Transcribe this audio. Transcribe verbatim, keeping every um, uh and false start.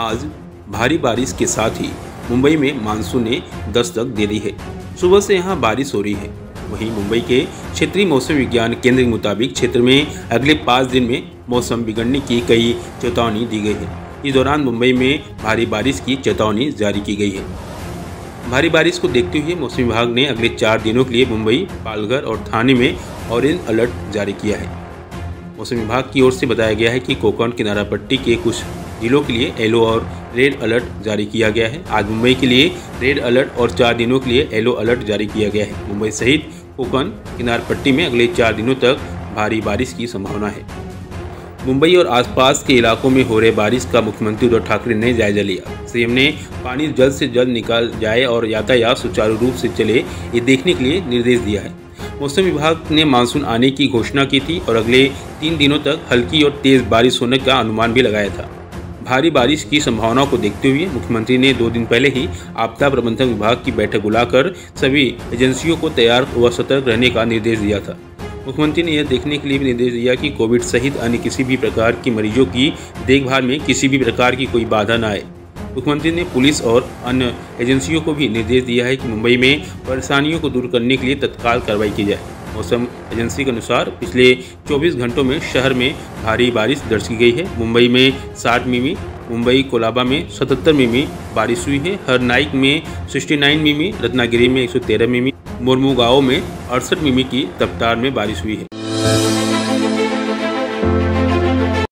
आज भारी बारिश के साथ ही मुंबई में मानसून ने दस्तक दे दी है। सुबह से यहां बारिश हो रही है। वहीं मुंबई के क्षेत्रीय मौसम विज्ञान केंद्र के मुताबिक क्षेत्र में अगले पाँच दिन में मौसम बिगड़ने की कई चेतावनी दी गई है। इस दौरान मुंबई में भारी बारिश की चेतावनी जारी की गई है। भारी बारिश को देखते हुए मौसम विभाग ने अगले चार दिनों के लिए मुंबई, पालघर और ठाणे में ऑरेंज अलर्ट जारी किया है। मौसम विभाग की ओर से बताया गया है कि कोंकण किनारा पट्टी के कुछ जिलों के लिए येलो और रेड अलर्ट जारी किया गया है। आज मुंबई के लिए रेड अलर्ट और चार दिनों के लिए येलो अलर्ट जारी किया गया है। मुंबई सहित कोंकण किनारा पट्टी में अगले चार दिनों तक भारी बारिश की संभावना है। मुंबई और आसपास के इलाकों में हो रहे बारिश का मुख्यमंत्री उद्धव ठाकरे ने जायजा लिया। सीएम ने पानी जल्द से जल्द निकाल जाए और यातायात सुचारू रूप से चले, ये देखने के लिए निर्देश दिया है। मौसम विभाग ने मानसून आने की घोषणा की थी और अगले तीन दिनों तक हल्की और तेज बारिश होने का अनुमान भी लगाया था। भारी बारिश की संभावनाओं को देखते हुए मुख्यमंत्री ने दो दिन पहले ही आपदा प्रबंधन विभाग की बैठक बुलाकर सभी एजेंसियों को तैयार व सतर्क रहने का निर्देश दिया था। मुख्यमंत्री ने यह देखने के लिए भी निर्देश दिया कि कोविड सहित अन्य किसी भी प्रकार की मरीजों की देखभाल में किसी भी प्रकार की कोई बाधा न आए। मुख्यमंत्री ने पुलिस और अन्य एजेंसियों को भी निर्देश दिया है कि मुंबई में परेशानियों को दूर करने के लिए तत्काल कार्रवाई की जाए। मौसम एजेंसी के अनुसार पिछले चौबीस घंटों में शहर में भारी बारिश दर्ज की गई है। मुंबई में साठ मिमी, मुंबई कोलाबा में सतहत्तर मिमी बारिश हुई है। हरनाइक में उनहत्तर मिमी, रत्नागिरी में एक सौ तेरह मिमी, मुर्मुगांव में अड़सठ मिमी की रफ्तार में बारिश हुई है।